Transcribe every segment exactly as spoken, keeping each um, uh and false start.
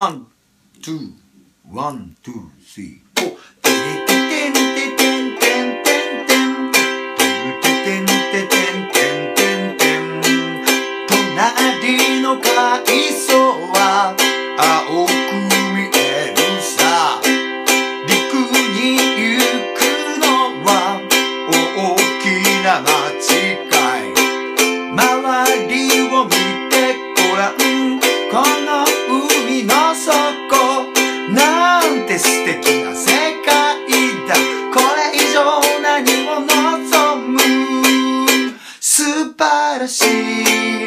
ワン、ツー、ワン、ツー、スリー、フォー。てれててんててんてんてんてん。ててんててんてんてんてん。隣の海藻は青く見えるさ。陸に行くのは大きな間違い。周りを見てごらん。この海の底なんて素敵な世界だ。これ以上何を望む。素晴らしい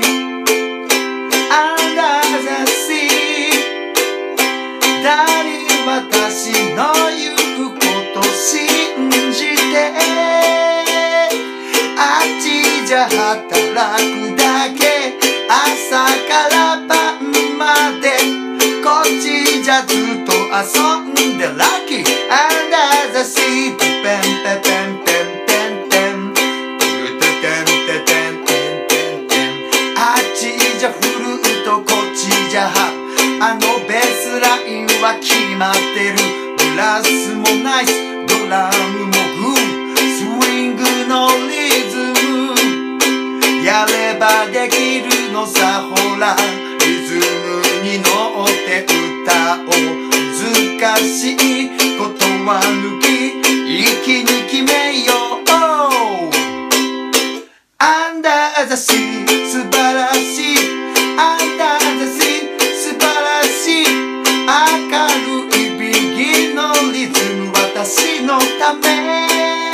Under the sea。 誰私の言うこと信じて。あっちじゃ働くだけ。朝から晩までこっちじゃずっと遊んでラッキー Under the sea。 ペンペペンペンペンペンテテンテテンテンテンテン。あっちじゃフルートこっちじゃハープ。あのベースラインは決まってる。ブラスもナイスドラムもグースイングのリズムやればできるのさ。ほらリズムに乗って歌おう。難しいことは抜き一気に決めよう。 Under the sea 素晴らしい Under the sea 素晴らしい。明るいビギのリズム私のため。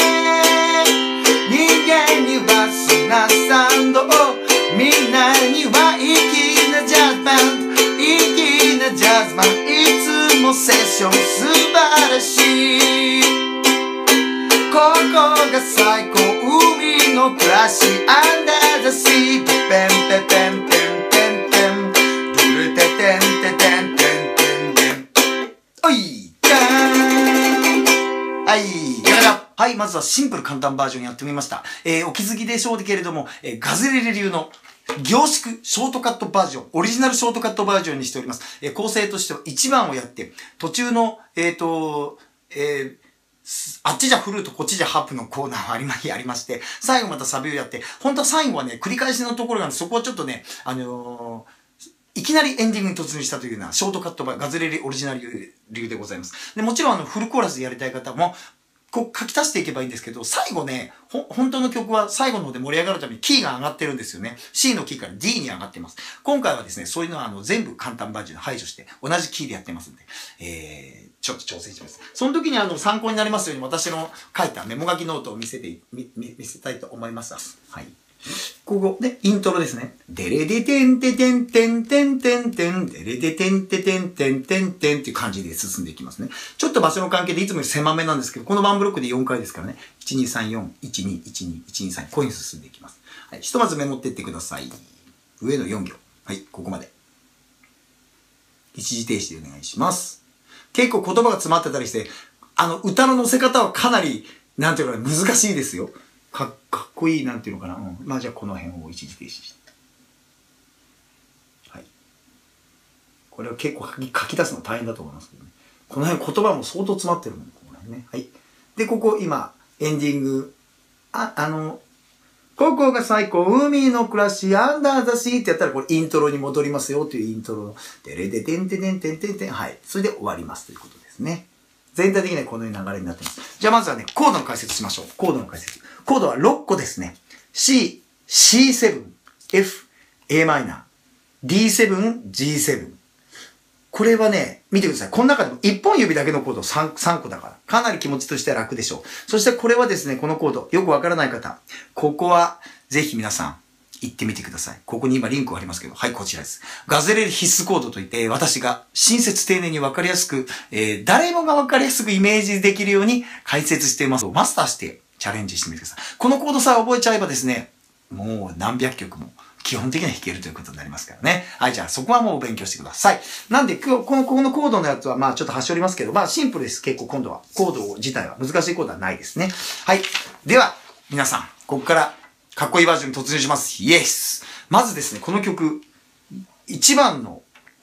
人間には砂サンドみんなには粋なジャズバンド。粋なジャズマンいつもセッション素晴らしい。ここが最高海の暮らし Under the sea。 ペンペペンペンペンペンドルテテンテテンテンテンテン。おいじゃーん。はいやらはい、まずはシンプル簡単バージョンやってみました。えー、お気づきでしょうけれども、えー、ガズレレ流の凝縮ショートカットバージョン、オリジナルショートカットバージョンにしております。えー、構成としてはいちばんをやって、途中の、えっと、えー、あっちじゃフルート、こっちじゃハープのコーナーはありま、ありまして、最後またサビをやって、本当は最後はね、繰り返しのところなんで、そこはちょっとね、あのー、いきなりエンディングに突入したというようなショートカットバー、ガズレレオリジナル流でございます。で、もちろんあの、フルコーラスでやりたい方も、こう書き足していけばいいんですけど、最後ね、ほ、本当の曲は最後の方で盛り上がるためにキーが上がってるんですよね。C のキーから D に上がってます。今回はですね、そういうのはあの全部簡単バージョン排除して、同じキーでやってますんで、えー、ちょっと挑戦します。その時にあの参考になりますように私の書いたメモ書きノートを見せて、み、み、見せたいと思います。はい。ここ、ね、イントロですね。デレデテンテテンテンテンテンテン、デレデテンテテンテンテンテンっていう感じで進んでいきますね。ちょっと場所の関係でいつもより狭めなんですけど、このワンブロックでよんかいですからね。いちにさんよん、いちにいちにいちにさん、こういう風に進んでいきます。はい。ひとまずメモっていってください。上のよん行。はい、ここまで。一時停止でお願いします。結構言葉が詰まってたりして、あの、歌の乗せ方はかなり、なんていうか難しいですよ。か、かっこいい、なんていうのかな。うん。まあじゃあこの辺を一時停止して。はい。これは結構書き、書き出すの大変だと思いますけどね。この辺言葉も相当詰まってるので、この辺ね。はい。で、ここ今、エンディング。あ、あの、ここが最高、海の暮らし、アンダーザシーってやったら、これイントロに戻りますよというイントロの、デレデテンテテンテンテンテン、はい。それで終わりますということですね。全体的にはこのような流れになってます。じゃあまずはね、コードの解説しましょう。コードの解説。コードはろっこですね。C、シーセブン、F、エーマイナー、ディーセブン、ジーセブン。これはね、見てください。この中でもいっぽん指だけのコード 3, さんこだから。かなり気持ちとしては楽でしょう。そしてこれはですね、このコード、よくわからない方、ここはぜひ皆さん、行ってみてください。ここに今リンクがありますけど、はい、こちらです。ガズレレ必須コードといって、私が親切丁寧にわかりやすく、えー、誰もがわかりやすくイメージできるように解説しています。マスターしてチャレンジしてみてください。このコードさえ覚えちゃえばですね、もう何百曲も基本的には弾けるということになりますからね。はい、じゃあそこはもう勉強してください。なんで今日、この、このコードのやつはまあちょっと端折りますけど、まあシンプルです。結構今度は。コード自体は難しいコードはないですね。はい。では、皆さん、ここからかっこいいバージョンに突入します。イエス。まずですね、この曲、一番のキ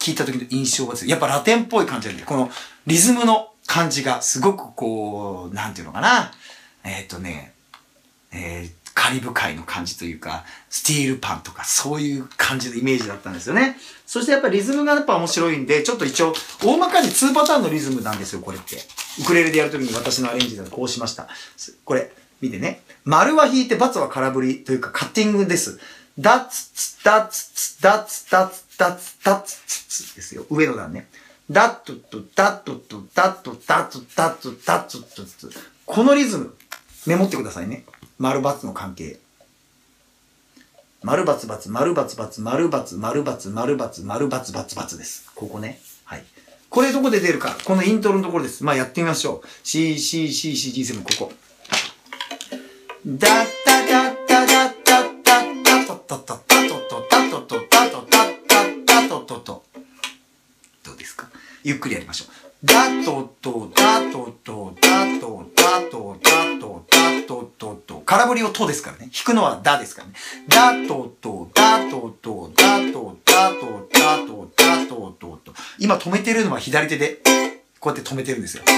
聞いた時の印象がですね、やっぱラテンっぽい感じなんで、このリズムの感じがすごくこう、なんていうのかな。えっとね、えー、カリブ海の感じというか、スティールパンとかそういう感じのイメージだったんですよね。そしてやっぱりリズムがやっぱ面白いんで、ちょっと一応、大まかににパターンのリズムなんですよ、これって。ウクレレでやるときに私のアレンジでこうしました。これ、見てね。丸は弾いて、×は空振りというかカッティングです。ダツツ、ダツツ、ダツダツ、ダツダツツツですよ。上の段ね。ダットと、ダットと、ダット、ダット、ダット、ダット、ダット。このリズム、メモってくださいね。丸×の関係。丸××、丸××、丸×、丸×、丸×、丸×××です。ここね。はい。これどこで出るか。このイントロのところです。まあやってみましょう。C、C、C、C、G、セブン、ここ。ダッタダッタダッタッタッタトトトタトトタトトタトタッタッタトトト。どうですか？ゆっくりやりましょう。ダトトダトトダトダトダトダトトト。空振りをトですからね。弾くのはダですからね。ダトトダトトダトダトダトダトトト。今止めてるのは左手でこうやって止めてるんですよ。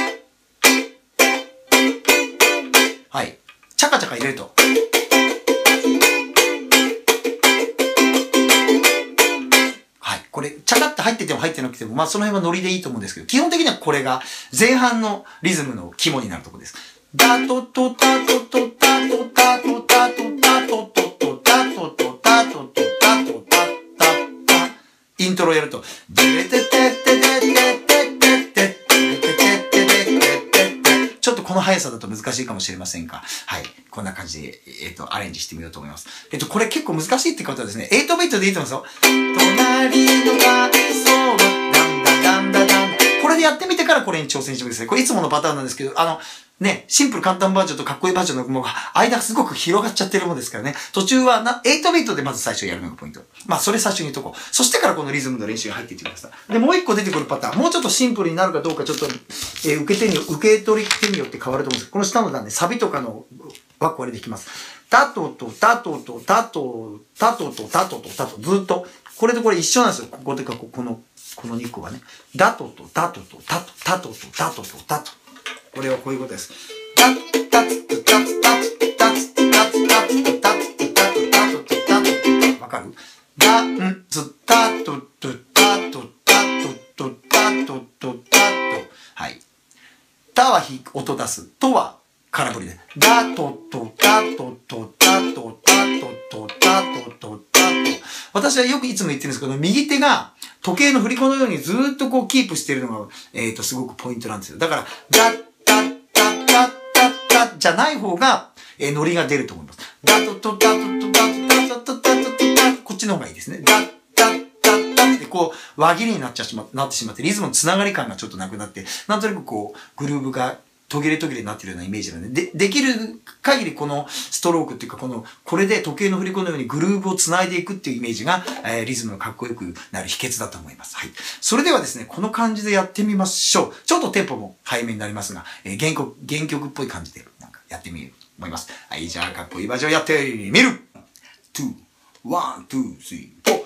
はい。チャカチャカ入れると。はい。これ、チャカって入ってても入ってなくても、まあその辺はノリでいいと思うんですけど、基本的にはこれが前半のリズムの肝になるところです。ダトトタトトタトタトタトタトトトタトトタトトタトタタタ。イントロやると、デレテテテテテテちょっとこの速さだと難しいかもしれませんが、はい。こんな感じで、えっと、アレンジしてみようと思います。えっと、これ結構難しいって方はですね、エイトビートでいいと思いますよ。隣のがそうだんだだんだだんだ。これでやってみてからこれに挑戦してください。これいつものパターンなんですけど、あの、ね、シンプル簡単バージョンとかっこいいバージョンのもう間すごく広がっちゃってるもんですからね。途中はな、エイトビートでまず最初やるのがポイント。まあ、それ最初に言っとこう。そしてからこのリズムの練習に入っていってください。で、もう一個出てくるパターン。もうちょっとシンプルになるかどうかちょっと、えー、受け手に、受け取り手によって変わると思うんですけど、この下の段ね、サビとかのワック割りできます。タトとタトとタト、タトとタトとタト、ずっと。これとこれ一緒なんですよ。ここでか、この、このにこがね。ダトとタトとタト、タトとタトとタト。これはこういうことです。タッタッタッタッタッタッタッタッタッタッタッタッタッタ。わかる？ダンツタトトタトタトトタトトタト。はい。タは音出す。トは空振りで。ダトトタトトタトタトトタトトタト。私はよくいつも言ってるんですけど、右手が時計の振り子のようにずーっとこうキープしてるのが、えっと、すごくポイントなんですよ。だから、ダッタッタッタッタッタじゃない方が、えー、ノリが出ると思います。ダトトダトトダトトダトトダトトダトこっちの方がいいですね。ダッタッタッタってこう、輪切りになっちゃしま、なってしまって、リズムのつながり感がちょっとなくなって、なんとなくこう、グルーブが途切れ途切れになってるようなイメージなんで、で、できる限りこのストロークっていうか、この、これで時計の振り子のようにグルーブを繋いでいくっていうイメージが、えー、リズムがかっこよくなる秘訣だと思います。はい。それではですね、この感じでやってみましょう。ちょっとテンポも早めになりますが、えー、原曲、原曲っぽい感じで、なんかやってみようと思います。はい、じゃあ、かっこいいバージョンやってみる !two, one, two, three, four.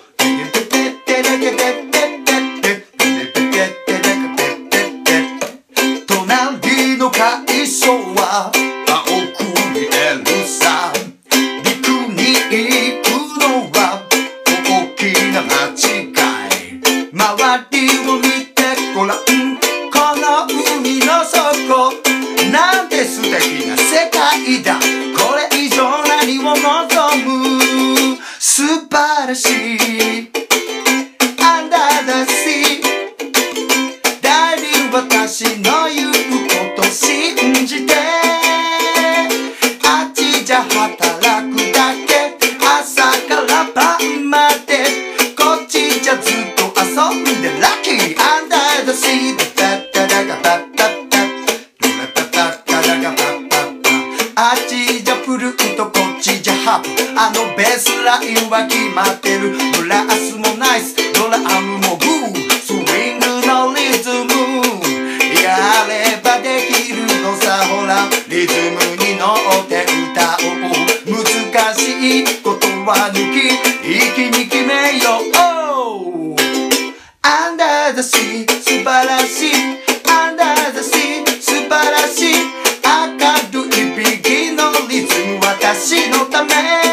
隣の海藻は青く見えるさ。陸に行くのは大きな間違い。周りを見てごらん。この海の底なんて素敵な世界だ。これ以上何を望む。素晴らしい Under the sea。 代理私の言うこと信じて。あっちじゃ働くだけ。朝から晩まで。こっちじゃずっと遊んでラッキー Under the sea。 タッタダガパッタッタッタタッタダガパッタッタ。あっちじゃフルートこっちじゃハープ。あのベースラインは決まってる。ブラスもナイスドラムもグー。スイングのリズムやればできるのさ。ほらリズムに乗って歌おう。難しいことは抜き一気に決めよう。あんだ Under the sea 素晴らしい Under the sea 素晴らしい明るいビギのリズム私のため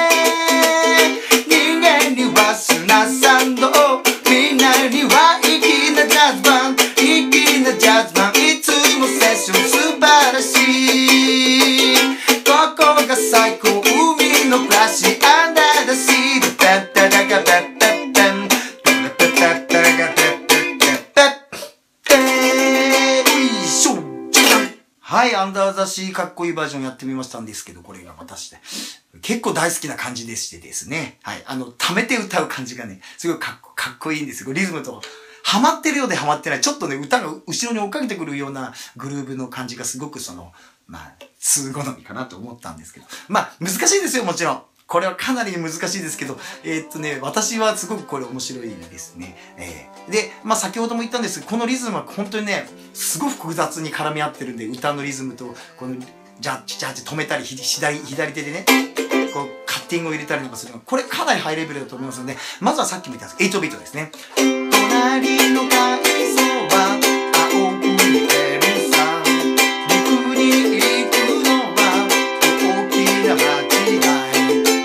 人間には砂サンドみんなには粋なジャズバン粋なジャズバンいつもセッション素晴らしいここが最高海の暮らし Under the sea タッタタカタッタッタンタッタッタラカタッタッタッタッタいしょはい、アンダーザシーかっこいいバージョンやってみましたんですけど、これが私で。結構大好きな感じでしてですね。はい、あの、溜めて歌う感じがね、すごいかっこ、かっこいいんですよ。リズムと、ハマってるようでハマってない。ちょっとね、歌が後ろに追っかけてくるようなグルーヴの感じがすごくその、まあ、通好みかなと思ったんですけど。まあ、難しいですよ、もちろん。これはかなり難しいですけど、えー、っとね、私はすごくこれ面白いですね。えー、で、まあ先ほども言ったんですけど、このリズムは本当にね、すごく複雑に絡み合ってるんで、歌のリズムと、この、ジャッジジャッジ止めたり、左、左手でね、こう、カッティングを入れたりとかするのこれかなりハイレベルだと思いますので、まずはさっきも言ったんです。エイトビートですね。隣の海藻は青く見えるさ。陸に行くのは大きな間違い。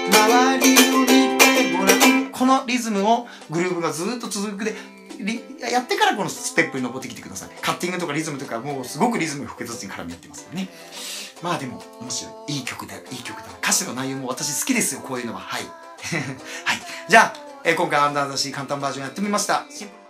このリズムをグルーヴがずーっと続くでやってからこのステップに登ってきてください。カッティングとかリズムとかもうすごくリズムが複雑に絡み合ってますよね。まあでも面白い。いい曲だよ。いい曲だ。歌詞の内容も私好きですよ。こういうのは。はい。はい。じゃあ、えー、今回アンダーザシー簡単バージョンやってみました。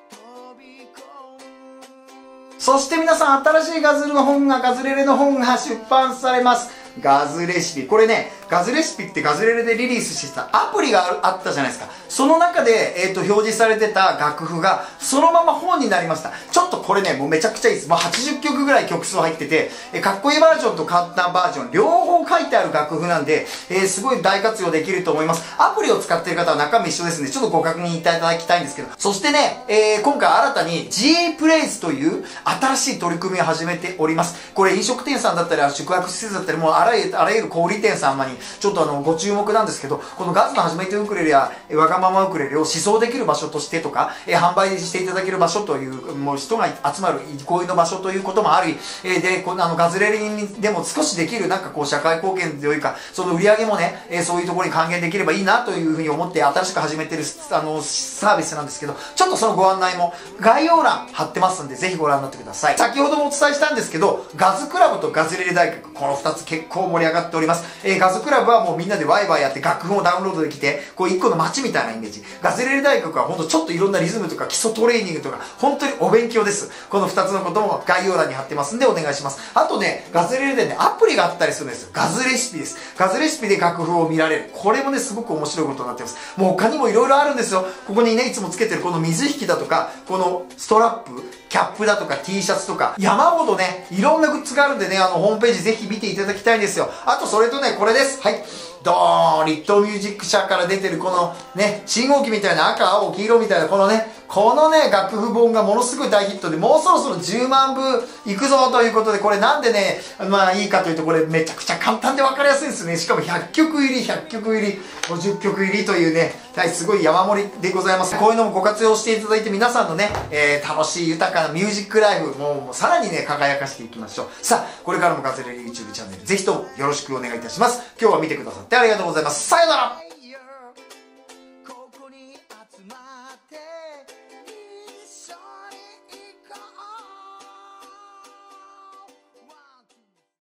そして皆さん、新しいガズルの本が、ガズレレの本が出版されます。ガズレシピ。これね、ガズレシピってガズレレでリリースしてたアプリがあったじゃないですか。その中で、えっと、表示されてた楽譜が、そのまま本になりました。ちょっとこれね、もうめちゃくちゃいいです。もうはちじゅっきょくぐらい曲数入ってて、えかっこいいバージョンと簡単バージョン、両方書いてある楽譜なんで、えー、すごい大活用できると思います。アプリを使っている方は中身一緒ですんで、ちょっとご確認いただきたいんですけど。そしてね、えー、今回新たに G プレイスという新しい取り組みを始めております。これ飲食店さんだったり、宿泊施設だったり、もうあらゆる、あらゆる小売店様に、ちょっとあの、ご注目なんですけど、このガズの初めてウクレレやわがままウクレレを試奏できる場所としてとか、えー、販売していただける場所という、もう人が集まる憩いの場所ということもあり、えー、で、このあのガズレレにでも少しできるなんかこう社会貢献というか、その売り上げもね、えー、そういうところに還元できればいいなというふうに思って新しく始めてるあのサービスなんですけど、ちょっとそのご案内も概要欄貼ってますんで、ぜひご覧になってください。先ほどもお伝えしたんですけど、ガズクラブとガズレレ大学、このふたつ結構盛り上がっております。えー、ガズクラブはもうみんなでワイワイやって楽譜もダウンロードできて、こう一個の街みたいなイメージ。ガズレレ大学はほんとちょっといろんなリズムとか基礎トレーニングとか、本当にお勉強です。このふたつのことも概要欄に貼ってますんでお願いします。あとね、ガズレレでね、アプリがあったりするんですよ。ガズレシピです。ガズレシピで楽譜を見られる。これもね、すごく面白いことになってます。もう他にもいろいろあるんですよ。ここにね、いつもつけてるこの水引きだとか、このストラップ、キャップだとか T シャツとか、山ほどね、いろんなグッズがあるんでね、あの、ホームページぜひ見ていただきたいんですよ。あと、それとね、これです。はい。ドーンリットミュージック社から出てるこのね、信号機みたいな赤、青、黄色みたいなこのね、このね、楽譜本がものすごい大ヒットで、もうそろそろじゅうまんぶいくぞということで、これなんでね、まあいいかというと、これめちゃくちゃ簡単でわかりやすいんですね。しかもひゃっきょく入り、ひゃっきょく入り、ごじゅっきょく入りというね、はい、すごい山盛りでございます。こういうのもご活用していただいて、皆さんのね、えー、楽しい豊かなミュージックライフ、もうもうさらにね、輝かしていきましょう。さあ、これからもガズレレ YouTube チャンネル、ぜひともよろしくお願いいたします。今日は見てくださってありがとうございます。さよなら。